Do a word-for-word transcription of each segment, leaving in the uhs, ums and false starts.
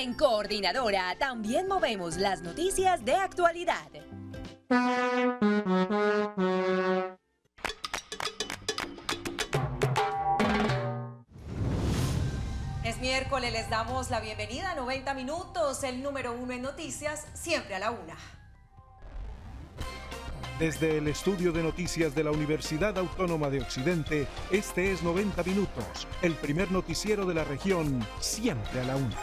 En Coordinadora también movemos las noticias de actualidad. Es miércoles, les damos la bienvenida a noventa minutos, el número uno en noticias, siempre a la una. Desde el estudio de noticias de la Universidad Autónoma de Occidente, este es noventa minutos, el primer noticiero de la región, siempre a la una.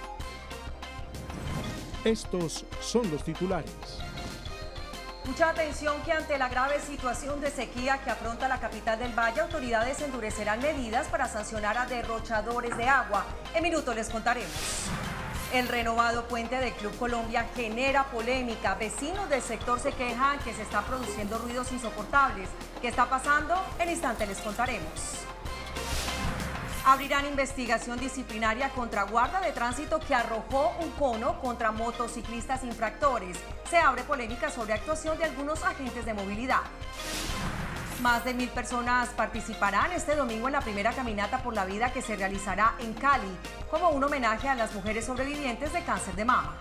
Estos son los titulares. Mucha atención que ante la grave situación de sequía que afronta la capital del Valle, autoridades endurecerán medidas para sancionar a derrochadores de agua. En minutos les contaremos. El renovado puente del Club Colombia genera polémica. Vecinos del sector se quejan que se están produciendo ruidos insoportables. ¿Qué está pasando? En instante les contaremos. Abrirán investigación disciplinaria contra guarda de tránsito que arrojó un cono contra motociclistas infractores. Se abre polémica sobre actuación de algunos agentes de movilidad. Más de mil personas participarán este domingo en la primera caminata por la vida que se realizará en Cali, como un homenaje a las mujeres sobrevivientes de cáncer de mama.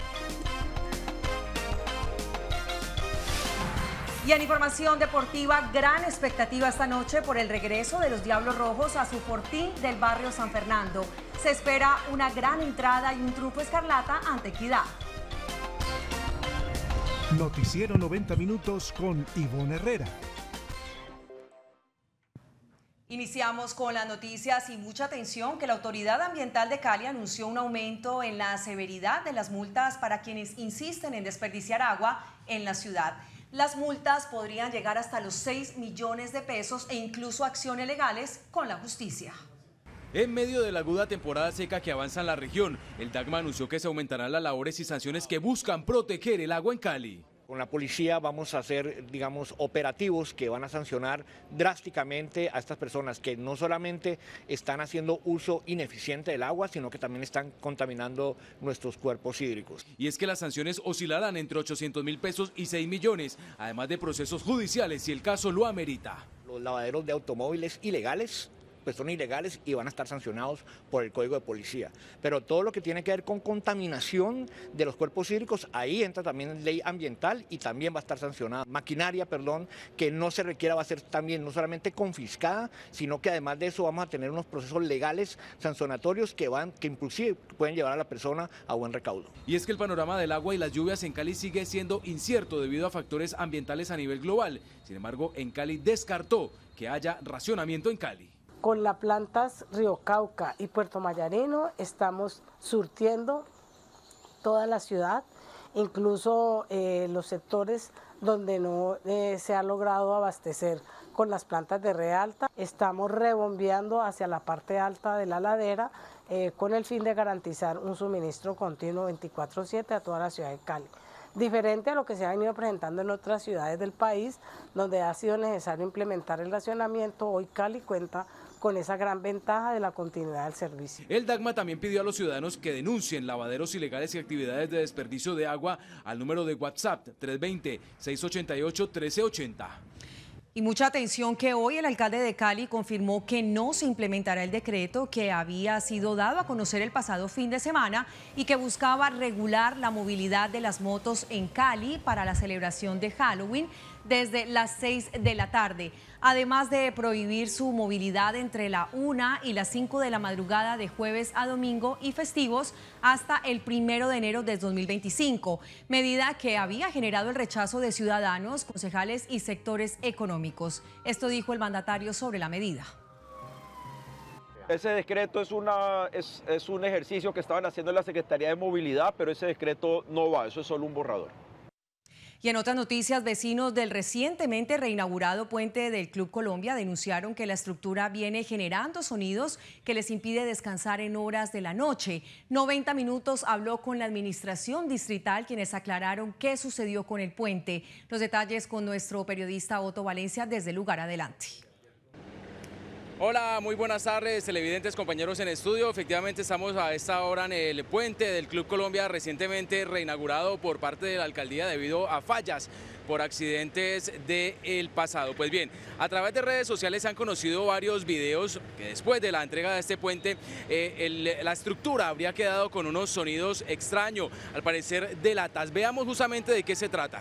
Y en información deportiva, gran expectativa esta noche por el regreso de los Diablos Rojos a su fortín del barrio San Fernando. Se espera una gran entrada y un triunfo escarlata ante Equidad. Noticiero noventa minutos con Ivonne Herrera. Iniciamos con las noticias y mucha atención que la Autoridad Ambiental de Cali anunció un aumento en la severidad de las multas para quienes insisten en desperdiciar agua en la ciudad. Las multas podrían llegar hasta los seis millones de pesos e incluso acciones legales con la justicia. En medio de la aguda temporada seca que avanza en la región, el DACMA anunció que se aumentarán las labores y sanciones que buscan proteger el agua en Cali. Con la policía vamos a hacer, digamos, operativos que van a sancionar drásticamente a estas personas que no solamente están haciendo uso ineficiente del agua, sino que también están contaminando nuestros cuerpos hídricos. Y es que las sanciones oscilarán entre ochocientos mil pesos y seis millones, además de procesos judiciales si el caso lo amerita. Los lavaderos de automóviles ilegales pues son ilegales y van a estar sancionados por el Código de Policía. Pero todo lo que tiene que ver con contaminación de los cuerpos hídricos, ahí entra también ley ambiental y también va a estar sancionada. Maquinaria, perdón, que no se requiera va a ser también no solamente confiscada, sino que además de eso vamos a tener unos procesos legales sancionatorios que van, que inclusive pueden llevar a la persona a buen recaudo. Y es que el panorama del agua y las lluvias en Cali sigue siendo incierto debido a factores ambientales a nivel global. Sin embargo, en Cali descartó que haya racionamiento en Cali. Con las plantas Río Cauca y Puerto Mayareno estamos surtiendo toda la ciudad, incluso eh, los sectores donde no eh, se ha logrado abastecer con las plantas de Red Alta. Estamos rebombeando hacia la parte alta de la ladera eh, con el fin de garantizar un suministro continuo veinticuatro siete a toda la ciudad de Cali. Diferente a lo que se ha venido presentando en otras ciudades del país, donde ha sido necesario implementar el racionamiento, hoy Cali cuenta con esa gran ventaja de la continuidad del servicio. El DACMA también pidió a los ciudadanos que denuncien lavaderos ilegales y actividades de desperdicio de agua al número de WhatsApp tres dos cero, seis ocho ocho, uno tres ocho cero. Y mucha atención que hoy el alcalde de Cali confirmó que no se implementará el decreto que había sido dado a conocer el pasado fin de semana y que buscaba regular la movilidad de las motos en Cali para la celebración de Halloween desde las seis de la tarde, además de prohibir su movilidad entre la una y las cinco de la madrugada de jueves a domingo y festivos hasta el primero de enero de dos mil veinticinco, medida que había generado el rechazo de ciudadanos, concejales y sectores económicos. Esto dijo el mandatario sobre la medida. Ese decreto es, una, es, es un ejercicio que estaban haciendo en la Secretaría de Movilidad, pero ese decreto no va, eso es solo un borrador. Y en otras noticias, vecinos del recientemente reinaugurado puente del Club Colombia denunciaron que la estructura viene generando sonidos que les impide descansar en horas de la noche. noventa minutos habló con la administración distrital, quienes aclararon qué sucedió con el puente. Los detalles con nuestro periodista Otto Valencia desde el lugar. Adelante. Hola, muy buenas tardes, televidentes, compañeros en estudio. Efectivamente estamos a esta hora en el puente del Club Colombia, recientemente reinaugurado por parte de la alcaldía debido a fallas por accidentes del pasado. Pues bien, a través de redes sociales se han conocido varios videos que después de la entrega de este puente, eh, el, la estructura habría quedado con unos sonidos extraños, al parecer de latas. Veamos justamente de qué se trata.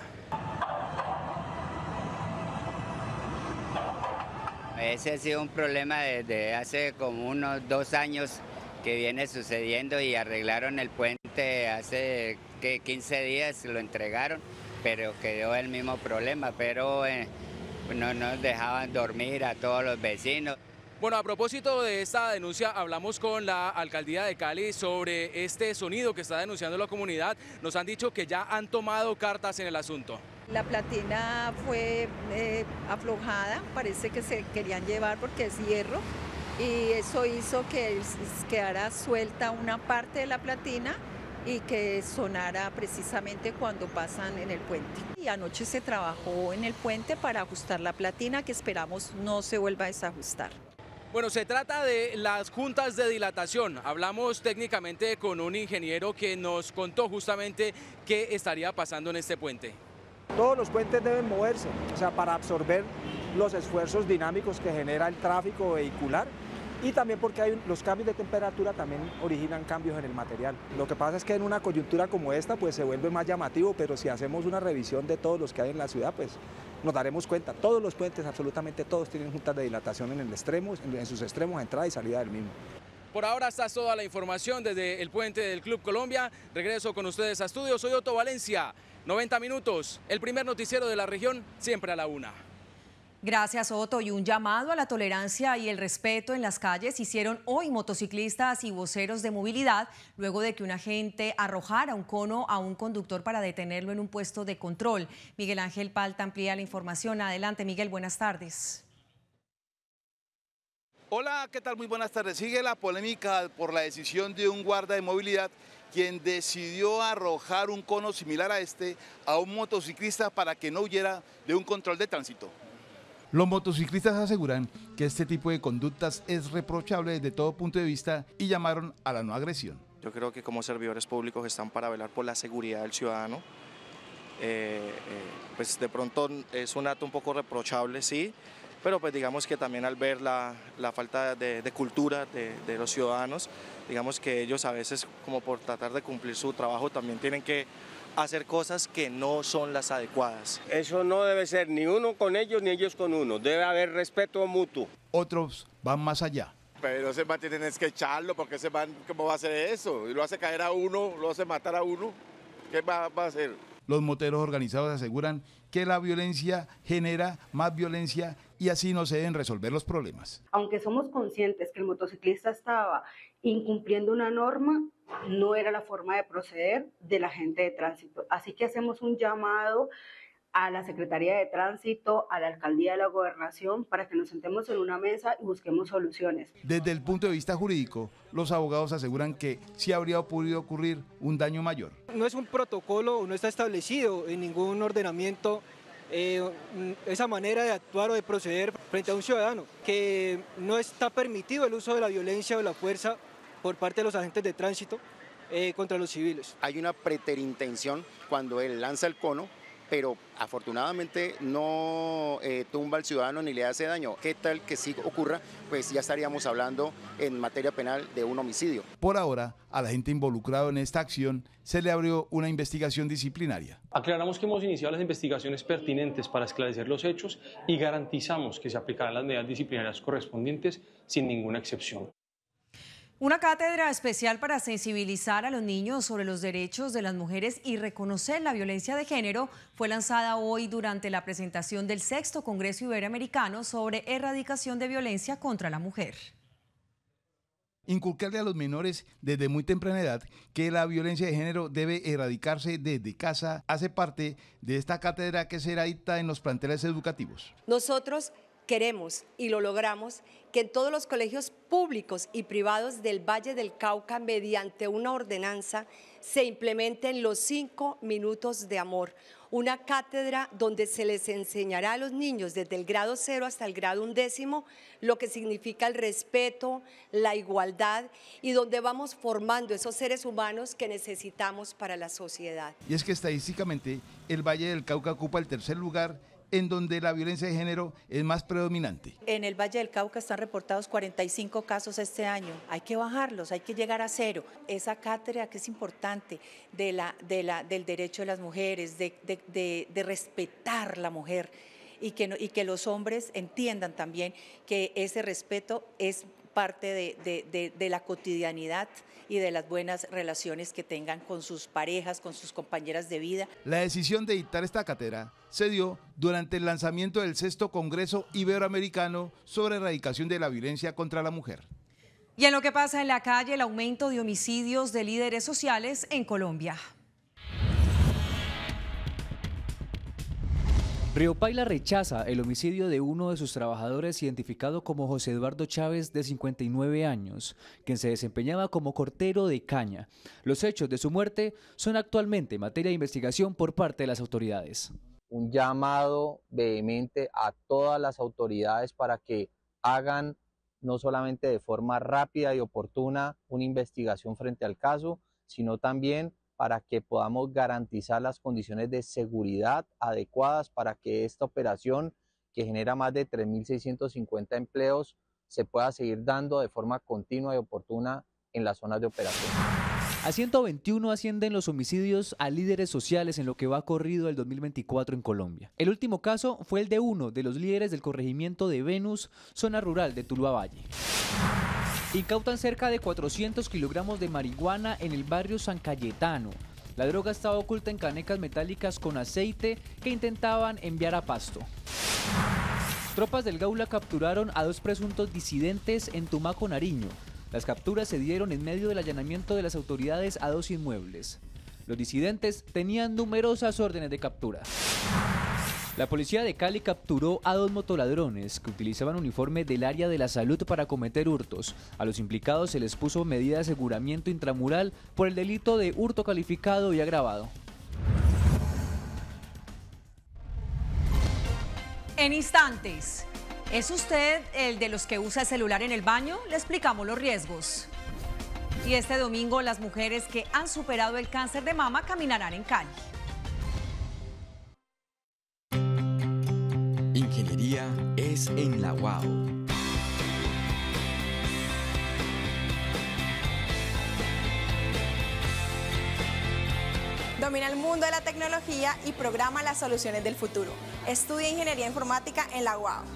Ese ha sido un problema desde hace como unos dos años que viene sucediendo y arreglaron el puente hace que quince días, lo entregaron, pero quedó el mismo problema, pero eh, no nos dejaban dormir a todos los vecinos. Bueno, a propósito de esta denuncia, hablamos con la alcaldía de Cali sobre este sonido que está denunciando la comunidad. Nos han dicho que ya han tomado cartas en el asunto. La platina fue eh, aflojada, parece que se querían llevar porque es hierro y eso hizo que quedara suelta una parte de la platina y que sonara precisamente cuando pasan en el puente. Y anoche se trabajó en el puente para ajustar la platina, que esperamos no se vuelva a desajustar. Bueno, se trata de las juntas de dilatación. Hablamos técnicamente con un ingeniero que nos contó justamente qué estaría pasando en este puente. Todos los puentes deben moverse, o sea, para absorber los esfuerzos dinámicos que genera el tráfico vehicular y también porque hay, los cambios de temperatura también originan cambios en el material. Lo que pasa es que en una coyuntura como esta pues se vuelve más llamativo, pero si hacemos una revisión de todos los que hay en la ciudad pues nos daremos cuenta, todos los puentes, absolutamente todos tienen juntas de dilatación en, el extremo, en sus extremos, entrada y salida del mismo. Por ahora está toda la información desde el puente del Club Colombia. Regreso con ustedes a estudio, soy Otto Valencia. noventa minutos, el primer noticiero de la región, siempre a la una. Gracias, Otto. Y un llamado a la tolerancia y el respeto en las calles hicieron hoy motociclistas y voceros de movilidad luego de que un agente arrojara un cono a un conductor para detenerlo en un puesto de control. Miguel Ángel Palta amplía la información. Adelante, Miguel, buenas tardes. Hola, ¿qué tal? Muy buenas tardes. Sigue la polémica por la decisión de un guarda de movilidad quien decidió arrojar un cono similar a este a un motociclista para que no huyera de un control de tránsito. Los motociclistas aseguran que este tipo de conductas es reprochable desde todo punto de vista y llamaron a la no agresión. Yo creo que como servidores públicos están para velar por la seguridad del ciudadano. Eh, eh, pues de pronto es un acto un poco reprochable, sí, pero pues digamos que también al ver la, la falta de, de cultura de, de los ciudadanos, digamos que ellos a veces como por tratar de cumplir su trabajo también tienen que hacer cosas que no son las adecuadas. Eso no debe ser ni uno con ellos ni ellos con uno, debe haber respeto mutuo. Otros van más allá. Pero ese man tienes que echarlo porque ese man, ¿cómo va a hacer eso? Y lo hace caer a uno, lo hace matar a uno, ¿qué va, va a hacer? Los moteros organizados aseguran que la violencia genera más violencia y así no se deben resolver los problemas. Aunque somos conscientes que el motociclista estaba incumpliendo una norma, no era la forma de proceder de la gente de tránsito. Así que hacemos un llamado a la Secretaría de Tránsito, a la Alcaldía de la Gobernación, para que nos sentemos en una mesa y busquemos soluciones. Desde el punto de vista jurídico, los abogados aseguran que sí habría podido ocurrir un daño mayor. No es un protocolo, no está establecido en ningún ordenamiento eh, esa manera de actuar o de proceder frente a un ciudadano, que no está permitido el uso de la violencia o de la fuerza por parte de los agentes de tránsito eh, contra los civiles. Hay una preterintención cuando él lanza el cono, pero afortunadamente no eh, tumba al ciudadano ni le hace daño. ¿Qué tal que sí ocurra? Pues ya estaríamos hablando en materia penal de un homicidio. Por ahora, a la gente involucrada en esta acción se le abrió una investigación disciplinaria. Aclaramos que hemos iniciado las investigaciones pertinentes para esclarecer los hechos y garantizamos que se aplicarán las medidas disciplinarias correspondientes sin ninguna excepción. Una cátedra especial para sensibilizar a los niños sobre los derechos de las mujeres y reconocer la violencia de género fue lanzada hoy durante la presentación del sexto Congreso Iberoamericano sobre erradicación de violencia contra la mujer. Inculcarle a los menores desde muy temprana edad que la violencia de género debe erradicarse desde casa hace parte de esta cátedra que será dictada en los planteles educativos. Nosotros queremos y lo logramos que en todos los colegios públicos y privados del Valle del Cauca, mediante una ordenanza, se implementen los cinco minutos de amor, una cátedra donde se les enseñará a los niños desde el grado cero hasta el grado undécimo lo que significa el respeto, la igualdad y donde vamos formando esos seres humanos que necesitamos para la sociedad. Y es que estadísticamente el Valle del Cauca ocupa el tercer lugar en donde la violencia de género es más predominante. En el Valle del Cauca están reportados cuarenta y cinco casos este año. Hay que bajarlos, hay que llegar a cero. Esa cátedra que es importante de la, de la, del derecho de las mujeres, de, de, de, de respetar la mujer y que, no, y que los hombres entiendan también que ese respeto es parte de, de, de, de la cotidianidad y de las buenas relaciones que tengan con sus parejas, con sus compañeras de vida. La decisión de dictar esta cátedra se dio durante el lanzamiento del sexto Congreso Iberoamericano sobre Erradicación de la Violencia contra la Mujer. Y en lo que pasa en la calle, el aumento de homicidios de líderes sociales en Colombia. Río Paila rechaza el homicidio de uno de sus trabajadores identificado como José Eduardo Chávez, de cincuenta y nueve años, quien se desempeñaba como cortero de caña. Los hechos de su muerte son actualmente materia de investigación por parte de las autoridades. Un llamado vehemente a todas las autoridades para que hagan no solamente de forma rápida y oportuna una investigación frente al caso, sino también para que podamos garantizar las condiciones de seguridad adecuadas para que esta operación, que genera más de tres mil seiscientos cincuenta empleos, se pueda seguir dando de forma continua y oportuna en las zonas de operación. A ciento veintiuno ascienden los homicidios a líderes sociales en lo que va corrido el dos mil veinticuatro en Colombia. El último caso fue el de uno de los líderes del corregimiento de Venus, zona rural de Tuluá Valle. Incautan cerca de cuatrocientos kilogramos de marihuana en el barrio San Cayetano. La droga estaba oculta en canecas metálicas con aceite que intentaban enviar a Pasto. Tropas del Gaula capturaron a dos presuntos disidentes en Tumaco, Nariño. Las capturas se dieron en medio del allanamiento de las autoridades a dos inmuebles. Los disidentes tenían numerosas órdenes de captura. La policía de Cali capturó a dos motoladrones que utilizaban uniforme del área de la salud para cometer hurtos. A los implicados se les puso medida de aseguramiento intramural por el delito de hurto calificado y agravado. En instantes, ¿es usted el de los que usa el celular en el baño? Le explicamos los riesgos. Y este domingo las mujeres que han superado el cáncer de mama caminarán en Cali. Ingeniería es en la U A O. Domina el mundo de la tecnología y programa las soluciones del futuro. Estudia Ingeniería Informática en la U A O.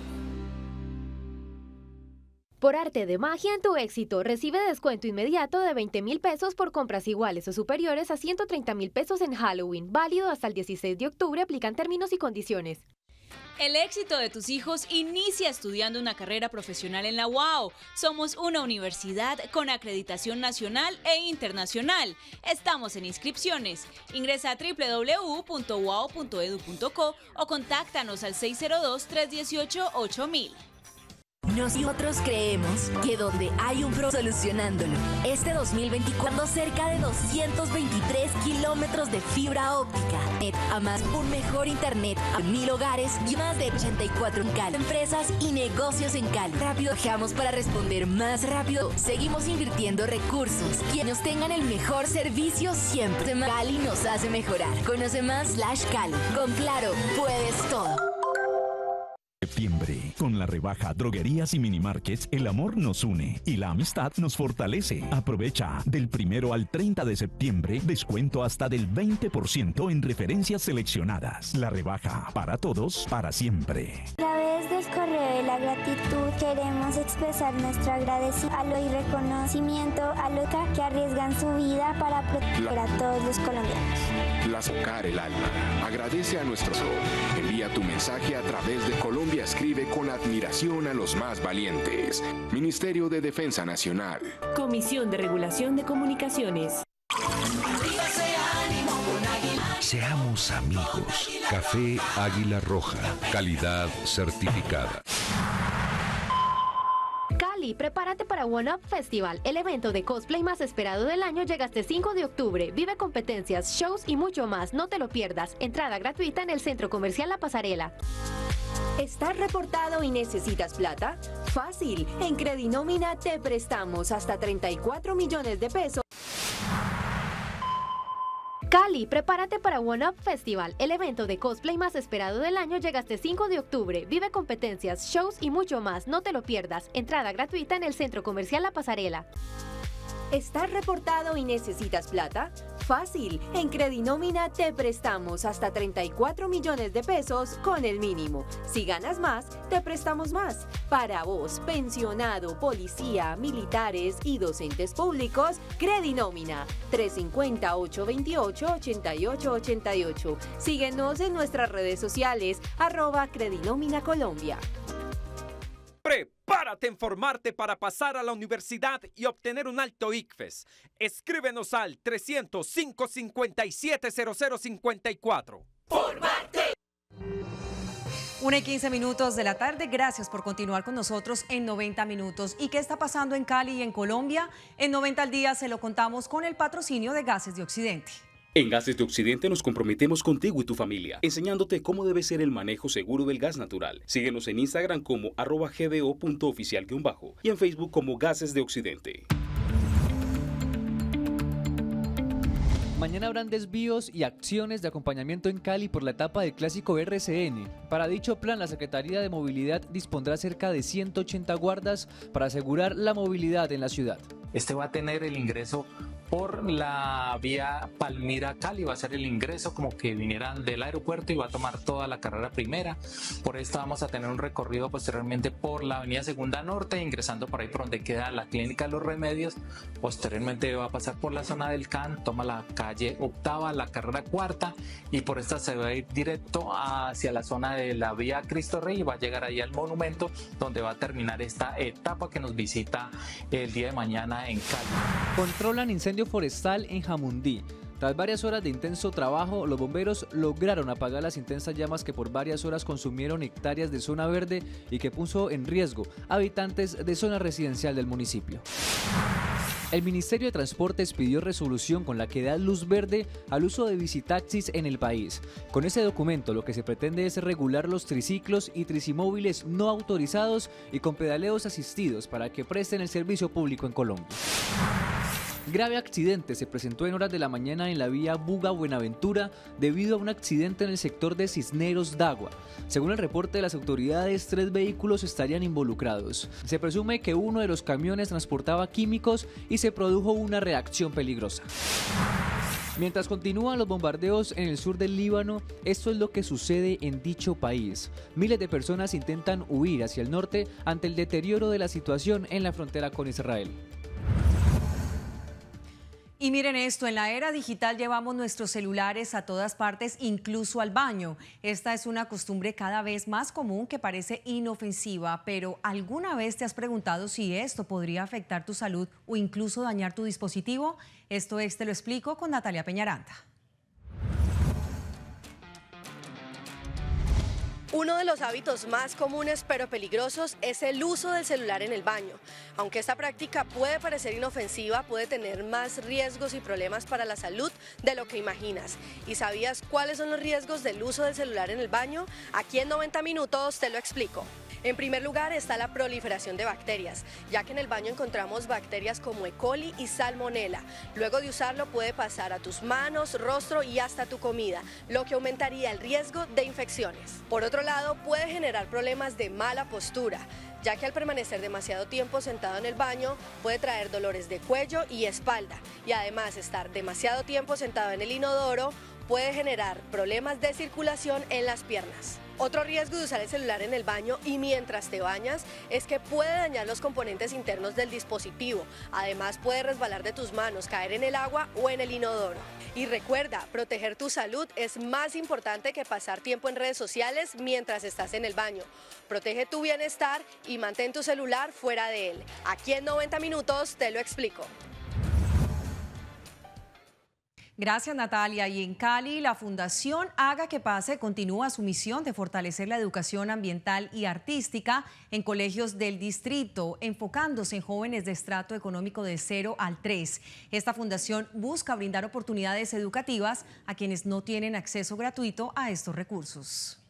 Por arte de magia en tu éxito, recibe descuento inmediato de veinte mil pesos por compras iguales o superiores a ciento treinta mil pesos en Halloween. Válido hasta el dieciséis de octubre, aplican términos y condiciones. El éxito de tus hijos inicia estudiando una carrera profesional en la U A O. Somos una universidad con acreditación nacional e internacional. Estamos en inscripciones. Ingresa a doble u doble u doble u punto u a o punto e d u punto co o contáctanos al seis cero dos, tres uno ocho, ocho mil. Nosotros creemos que donde hay un pro solucionándolo. Este dos mil veinticuatro cerca de doscientos veintitrés kilómetros de fibra óptica. Net a más, un mejor internet a mil hogares y más de ochenta y cuatro en Cali. Empresas y negocios en Cali. Rápido viajamos para responder más rápido. Seguimos invirtiendo recursos. Quienes tengan el mejor servicio siempre. Cali nos hace mejorar. Conoce más slash Cali. Con Claro, puedes todo. Septiembre. Con la rebaja Droguerías y Minimarkets, el amor nos une y la amistad nos fortalece. Aprovecha del primero al treinta de septiembre, descuento hasta del veinte por ciento en referencias seleccionadas. La rebaja para todos, para siempre. A través del correo de la gratitud queremos expresar nuestro agradecimiento y reconocimiento a los que arriesgan su vida para proteger a todos los colombianos. La Socar el alma. Agradece a nuestro sol. Envía tu mensaje a través de Colombia Escribe con admiración a los más valientes. Ministerio de Defensa Nacional. Comisión de Regulación de Comunicaciones. Seamos amigos. Café Águila Roja. Calidad certificada. Cali, prepárate para One Up Festival. El evento de cosplay más esperado del año llega este cinco de octubre. Vive competencias, shows y mucho más. No te lo pierdas. Entrada gratuita en el Centro Comercial La Pasarela. ¿Estás reportado y necesitas plata? Fácil. En Credinómina te prestamos hasta treinta y cuatro millones de pesos. Cali, prepárate para One Up Festival. El evento de cosplay más esperado del año llega este cinco de octubre. Vive competencias, shows y mucho más. No te lo pierdas. Entrada gratuita en el Centro Comercial La Pasarela. ¿Estás reportado y necesitas plata? Fácil. En Credinómina te prestamos hasta treinta y cuatro millones de pesos con el mínimo. Si ganas más, te prestamos más. Para vos, pensionado, policía, militares y docentes públicos, Credinómina. tres cinco cero, ocho dos ocho, ocho ocho ocho ocho. Síguenos en nuestras redes sociales, arroba Credinómina Colombia. Prepárate a formarte para pasar a la universidad y obtener un alto I C F E S. Escríbenos al trescientos, cinco cincuenta y siete, cero cero cincuenta y cuatro. ¡Formarte! una y quince minutos de la tarde. Gracias por continuar con nosotros en noventa minutos. ¿Y qué está pasando en Cali y en Colombia? En noventa al día se lo contamos con el patrocinio de Gases de Occidente. En Gases de Occidente nos comprometemos contigo y tu familia, enseñándote cómo debe ser el manejo seguro del gas natural. Síguenos en Instagram como arroba gdo punto oficial guión bajo y en Facebook como Gases de Occidente. Mañana habrán desvíos y acciones de acompañamiento en Cali por la etapa del Clásico R C N. Para dicho plan, la Secretaría de Movilidad dispondrá cerca de ciento ochenta guardas para asegurar la movilidad en la ciudad. Este va a tener el ingreso por la vía Palmira-Cali, va a ser el ingreso como que vinieran del aeropuerto y va a tomar toda la carrera primera. Por esto vamos a tener un recorrido posteriormente por la avenida Segunda Norte, ingresando por ahí por donde queda la Clínica de los Remedios. Posteriormente va a pasar por la zona del C A N, toma la calle Octava, la carrera Cuarta, y por esta se va a ir directo hacia la zona de la vía Cristo Rey y va a llegar ahí al monumento, donde va a terminar esta etapa que nos visita el día de mañana en Cali. Controlan incendio forestal en Jamundí. Tras varias horas de intenso trabajo, los bomberos lograron apagar las intensas llamas que por varias horas consumieron hectáreas de zona verde y que puso en riesgo a habitantes de zona residencial del municipio. El Ministerio de Transportes pidió resolución con la que da luz verde al uso de bicitaxis en el país. Con ese documento lo que se pretende es regular los triciclos y tricimóviles no autorizados y con pedaleos asistidos para que presten el servicio público en Colombia. Grave accidente se presentó en horas de la mañana en la vía Buga-Buenaventura debido a un accidente en el sector de Cisneros Dagua. Según el reporte de las autoridades, tres vehículos estarían involucrados. Se presume que uno de los camiones transportaba químicos y se produjo una reacción peligrosa. Mientras continúan los bombardeos en el sur del Líbano, esto es lo que sucede en dicho país. Miles de personas intentan huir hacia el norte ante el deterioro de la situación en la frontera con Israel. Y miren esto, en la era digital llevamos nuestros celulares a todas partes, incluso al baño. Esta es una costumbre cada vez más común que parece inofensiva, pero ¿alguna vez te has preguntado si esto podría afectar tu salud o incluso dañar tu dispositivo? Esto es Te lo explico con Natalia Peñaranda. Uno de los hábitos más comunes pero peligrosos es el uso del celular en el baño. Aunque esta práctica puede parecer inofensiva, puede tener más riesgos y problemas para la salud de lo que imaginas. ¿Y sabías cuáles son los riesgos del uso del celular en el baño? Aquí en noventa minutos te lo explico. En primer lugar está la proliferación de bacterias, ya que en el baño encontramos bacterias como E. coli y Salmonella. Luego de usarlo puede pasar a tus manos, rostro y hasta tu comida, lo que aumentaría el riesgo de infecciones. Por otro lado, puede generar problemas de mala postura, ya que al permanecer demasiado tiempo sentado en el baño puede traer dolores de cuello y espalda, y además estar demasiado tiempo sentado en el inodoro puede generar problemas de circulación en las piernas. Otro riesgo de usar el celular en el baño y mientras te bañas es que puede dañar los componentes internos del dispositivo. Además puede resbalar de tus manos, caer en el agua o en el inodoro. Y recuerda, proteger tu salud es más importante que pasar tiempo en redes sociales mientras estás en el baño. Protege tu bienestar y mantén tu celular fuera de él. Aquí en noventa minutos te lo explico. Gracias, Natalia. Y en Cali, la Fundación Haga que Pase continúa su misión de fortalecer la educación ambiental y artística en colegios del distrito, enfocándose en jóvenes de estrato económico de cero al tres. Esta fundación busca brindar oportunidades educativas a quienes no tienen acceso gratuito a estos recursos.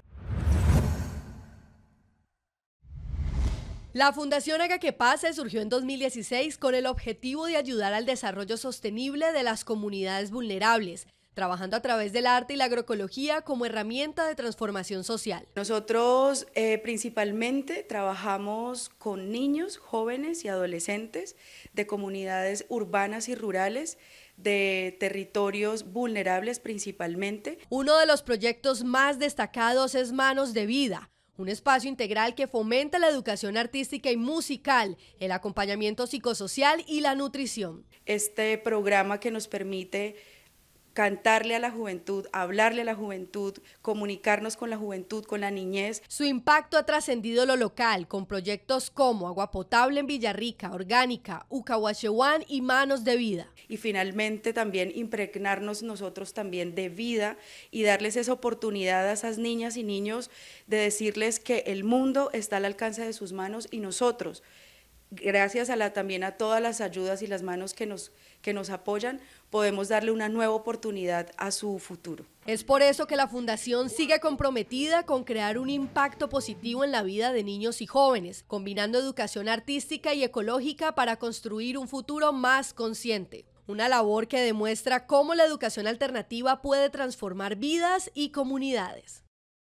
La Fundación Haga que Pase surgió en dos mil dieciséis con el objetivo de ayudar al desarrollo sostenible de las comunidades vulnerables, trabajando a través del arte y la agroecología como herramienta de transformación social. Nosotros eh, principalmente trabajamos con niños, jóvenes y adolescentes de comunidades urbanas y rurales, de territorios vulnerables principalmente. Uno de los proyectos más destacados es Manos de Vida, un espacio integral que fomenta la educación artística y musical, el acompañamiento psicosocial y la nutrición. Este programa que nos permite cantarle a la juventud, hablarle a la juventud, comunicarnos con la juventud, con la niñez. Su impacto ha trascendido lo local, con proyectos como Agua Potable en Villarrica, Orgánica, Ucahuachehuán y Manos de Vida. Y finalmente también impregnarnos nosotros también de vida y darles esa oportunidad a esas niñas y niños de decirles que el mundo está al alcance de sus manos y nosotros, gracias a la, también a todas las ayudas y las manos que nos, que nos apoyan, podemos darle una nueva oportunidad a su futuro. Es por eso que la Fundación sigue comprometida con crear un impacto positivo en la vida de niños y jóvenes, combinando educación artística y ecológica para construir un futuro más consciente. Una labor que demuestra cómo la educación alternativa puede transformar vidas y comunidades.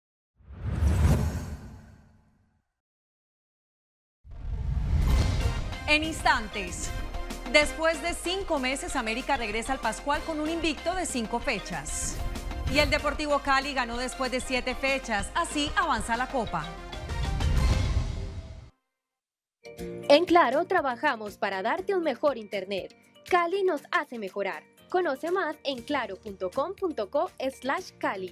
En instantes, después de cinco meses, América regresa al Pascual con un invicto de cinco fechas. Y el Deportivo Cali ganó después de siete fechas, así avanza la Copa. En Claro trabajamos para darte un mejor internet. Cali nos hace mejorar. Conoce más en claro punto com punto co slash cali.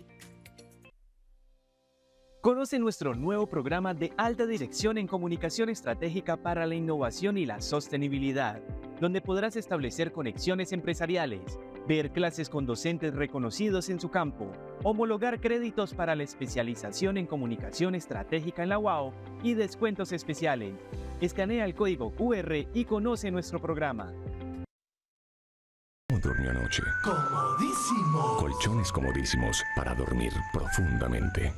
Conoce nuestro nuevo programa de alta dirección en comunicación estratégica para la innovación y la sostenibilidad, donde podrás establecer conexiones empresariales, ver clases con docentes reconocidos en su campo, homologar créditos para la especialización en comunicación estratégica en la U A O y descuentos especiales. Escanea el código Q R y conoce nuestro programa. ¿Cómo durmió anoche? Comodísimo. Colchones comodísimos para dormir profundamente.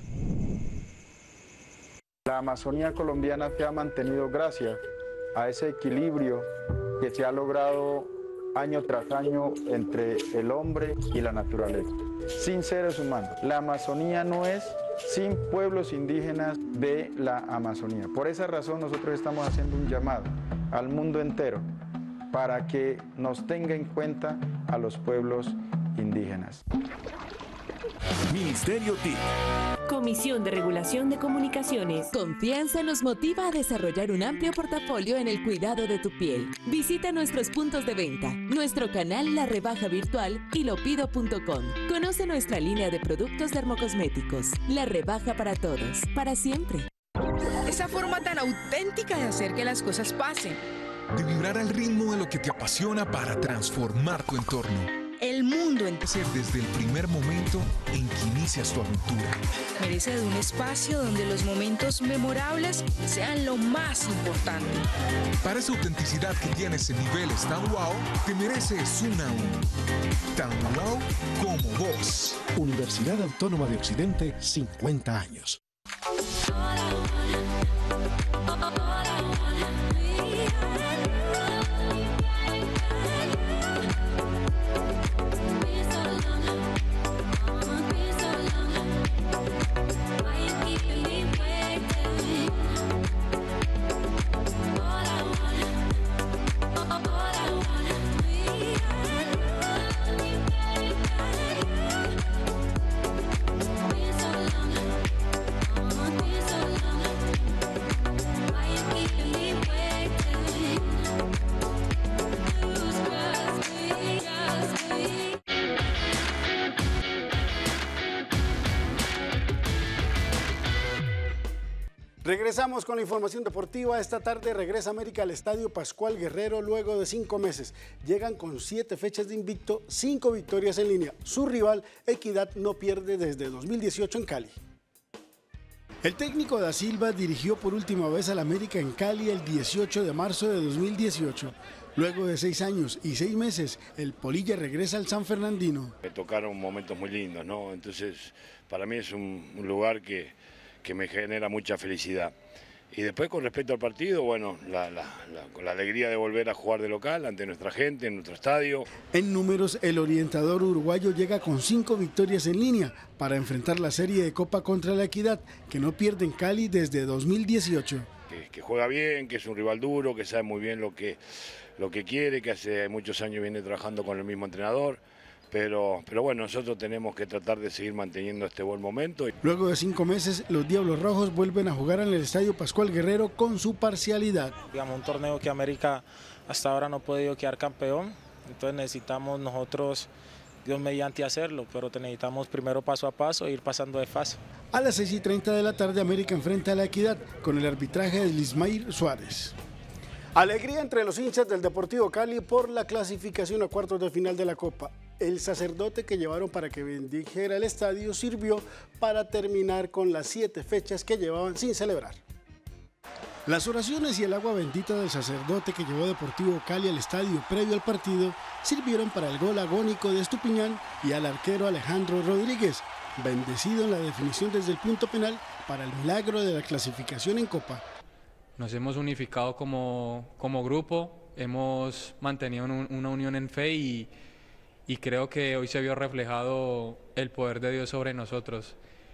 La Amazonía colombiana se ha mantenido gracias a ese equilibrio que se ha logrado año tras año entre el hombre y la naturaleza, sin seres humanos. La Amazonía no es sin pueblos indígenas de la Amazonía. Por esa razón nosotros estamos haciendo un llamado al mundo entero para que nos tenga en cuenta a los pueblos indígenas. Ministerio T I C. Comisión de Regulación de Comunicaciones. Confianza nos motiva a desarrollar un amplio portafolio en el cuidado de tu piel. Visita nuestros puntos de venta, nuestro canal La Rebaja Virtual y lopido punto com. Conoce nuestra línea de productos dermocosméticos. La rebaja para todos, para siempre. Esa forma tan auténtica de hacer que las cosas pasen. De vibrar al ritmo de lo que te apasiona para transformar tu entorno. El mundo entero. Desde el primer momento en que inicias tu aventura. Merece de un espacio donde los momentos memorables sean lo más importante. Para esa autenticidad que tienes en niveles tan wow, te mereces una U. Tan wow como vos. Universidad Autónoma de Occidente, cincuenta años. Regresamos con la información deportiva. Esta tarde regresa América al Estadio Pascual Guerrero luego de cinco meses. Llegan con siete fechas de invicto, cinco victorias en línea. Su rival, Equidad, no pierde desde dos mil dieciocho en Cali. El técnico Da Silva dirigió por última vez al América en Cali el dieciocho de marzo de dos mil dieciocho. Luego de seis años y seis meses, el Polilla regresa al San Fernandino. Me tocaron momentos muy lindos, ¿no? Entonces, para mí es un, un lugar que, que me genera mucha felicidad. Y después, con respecto al partido, bueno, la, la, la, con la alegría de volver a jugar de local ante nuestra gente, en nuestro estadio. En números, el orientador uruguayo llega con cinco victorias en línea para enfrentar la serie de Copa contra la Equidad, que no pierde en Cali desde dos mil dieciocho. Que, que juega bien, que es un rival duro, que sabe muy bien lo que, lo que quiere, que hace muchos años viene trabajando con el mismo entrenador. Pero, pero bueno, nosotros tenemos que tratar de seguir manteniendo este buen momento. Luego de cinco meses, los Diablos Rojos vuelven a jugar en el Estadio Pascual Guerrero con su parcialidad. Digamos, un torneo que América hasta ahora no ha podido quedar campeón, entonces necesitamos nosotros, Dios mediante, hacerlo, pero necesitamos primero paso a paso e ir pasando de fase. A las seis y treinta de la tarde, América enfrenta a la Equidad con el arbitraje de Lismair Suárez. Alegría entre los hinchas del Deportivo Cali por la clasificación a cuartos de final de la Copa. El sacerdote que llevaron para que bendijera el estadio sirvió para terminar con las siete fechas que llevaban sin celebrar. Las oraciones y el agua bendita del sacerdote que llevó Deportivo Cali al estadio previo al partido sirvieron para el gol agónico de Estupiñán y al arquero Alejandro Rodríguez, bendecido en la definición desde el punto penal para el milagro de la clasificación en Copa. Nos hemos unificado como, como grupo, hemos mantenido un, una unión en fe y, y creo que hoy se vio reflejado el poder de Dios sobre nosotros.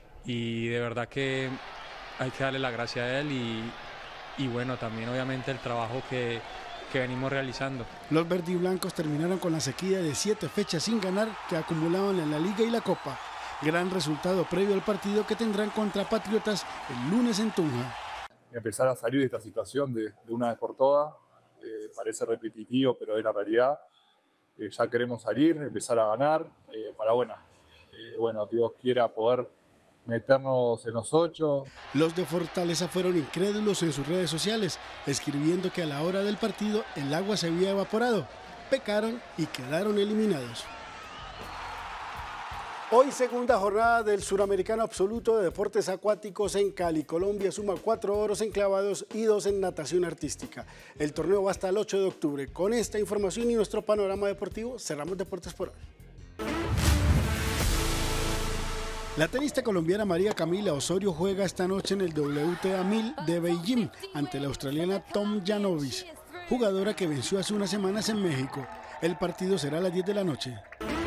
Y de verdad que hay que darle la gracia a Él y, y bueno, también obviamente el trabajo que, que venimos realizando. Los verdiblancos terminaron con la sequía de siete fechas sin ganar que acumulaban en la Liga y la Copa. Gran resultado previo al partido que tendrán contra Patriotas el lunes en Tunja. Empezar a salir de esta situación de, de una vez por todas, eh, parece repetitivo, pero es la realidad. Eh, ya queremos salir, empezar a ganar, eh, para bueno, eh, bueno, Dios quiera poder meternos en los ocho. Los de Fortaleza fueron incrédulos en sus redes sociales, escribiendo que a la hora del partido el agua se había evaporado, pecaron y quedaron eliminados. Hoy segunda jornada del Suramericano Absoluto de Deportes Acuáticos en Cali. Colombia suma cuatro oros en clavados y dos en natación artística. El torneo va hasta el ocho de octubre. Con esta información y nuestro panorama deportivo, cerramos Deportes por hoy. La tenista colombiana María Camila Osorio juega esta noche en el W T A mil de Beijing ante la australiana Tom Janovic, jugadora que venció hace unas semanas en México. El partido será a las diez de la noche.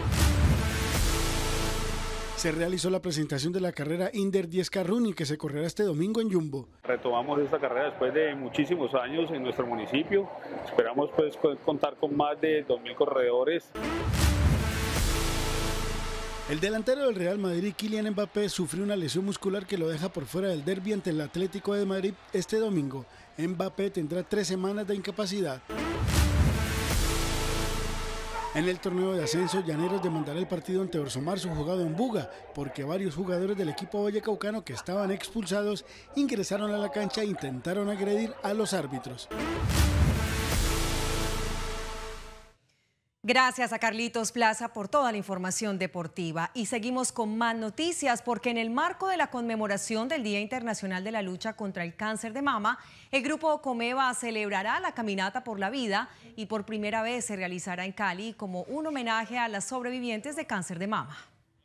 Se realizó la presentación de la carrera Inder diez K Running que se correrá este domingo en Jumbo. Retomamos esta carrera después de muchísimos años en nuestro municipio. Esperamos pues contar con más de dos mil corredores. El delantero del Real Madrid, Kylian Mbappé, sufrió una lesión muscular que lo deja por fuera del derbi ante el Atlético de Madrid este domingo. Mbappé tendrá tres semanas de incapacidad. En el torneo de ascenso, Llaneros demandará el partido ante Orsomar, su jugado en Buga, porque varios jugadores del equipo vallecaucano que estaban expulsados ingresaron a la cancha e intentaron agredir a los árbitros. Gracias a Carlitos Plaza por toda la información deportiva. Y seguimos con más noticias porque en el marco de la conmemoración del Día Internacional de la Lucha contra el Cáncer de Mama, el Grupo Comeva celebrará la Caminata por la Vida y por primera vez se realizará en Cali como un homenaje a las sobrevivientes de cáncer de mama.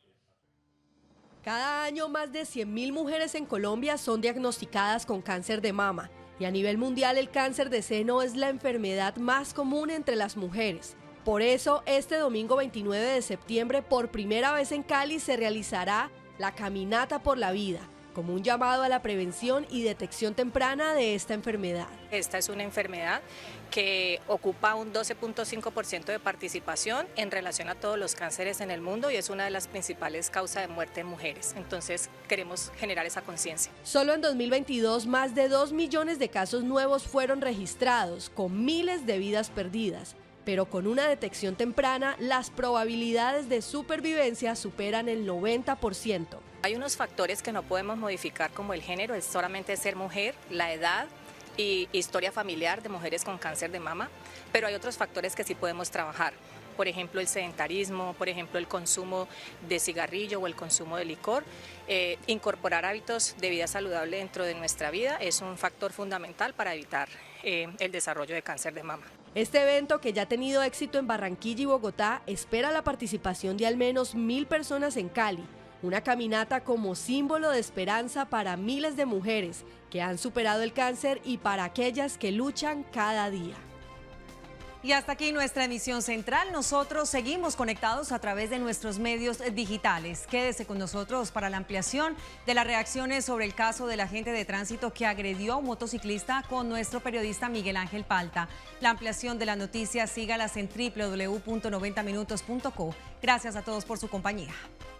Cada año más de cien mil mujeres en Colombia son diagnosticadas con cáncer de mama y a nivel mundial el cáncer de seno es la enfermedad más común entre las mujeres. Por eso, este domingo veintinueve de septiembre, por primera vez en Cali, se realizará la Caminata por la Vida, como un llamado a la prevención y detección temprana de esta enfermedad. Esta es una enfermedad que ocupa un doce punto cinco por ciento de participación en relación a todos los cánceres en el mundo y es una de las principales causas de muerte en mujeres. Entonces, queremos generar esa conciencia. Solo en dos mil veintidós, más de dos millones de casos nuevos fueron registrados, con miles de vidas perdidas. Pero con una detección temprana, las probabilidades de supervivencia superan el noventa por ciento. Hay unos factores que no podemos modificar como el género, es solamente ser mujer, la edad y historia familiar de mujeres con cáncer de mama, pero hay otros factores que sí podemos trabajar. Por ejemplo, el sedentarismo, por ejemplo, el consumo de cigarrillo o el consumo de licor. Eh, incorporar hábitos de vida saludable dentro de nuestra vida es un factor fundamental para evitar eh, el desarrollo de cáncer de mama. Este evento, que ya ha tenido éxito en Barranquilla y Bogotá, espera la participación de al menos mil personas en Cali. Una caminata como símbolo de esperanza para miles de mujeres que han superado el cáncer y para aquellas que luchan cada día. Y hasta aquí nuestra emisión central. Nosotros seguimos conectados a través de nuestros medios digitales. Quédese con nosotros para la ampliación de las reacciones sobre el caso del agente de tránsito que agredió a un motociclista con nuestro periodista Miguel Ángel Palta. La ampliación de las noticias sígalas en doble u doble u doble u punto noventa minutos punto co. Gracias a todos por su compañía.